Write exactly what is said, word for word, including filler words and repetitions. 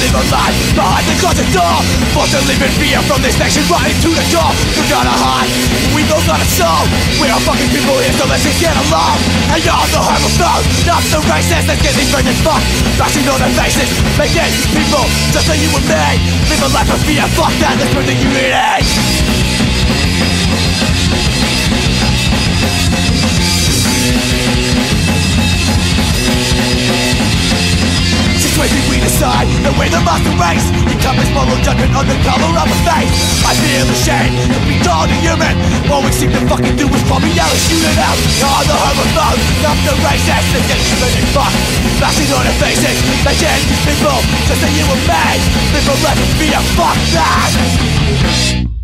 live a life behind the closet door. Forced to live in fear from this nation right into the door. We gotta hide, we both got a soul. We are fucking people here, so let's just get along. And you're the homophobes, not the racist. Let's get these friends fucked, bashing on their faces. Making people just like you and me live a life of fear, fuck that, let's bring the unity. We decide that we're the master race. Encompass moral judgment on the color of a face. I feel ashamed to be called a human. All we seem to fucking do is probably yell and shoot it out. All the homophobes, not the racist. Let's get human and fuck, bashing on their faces. Making these people just like you and me live a life of fear, fuck that.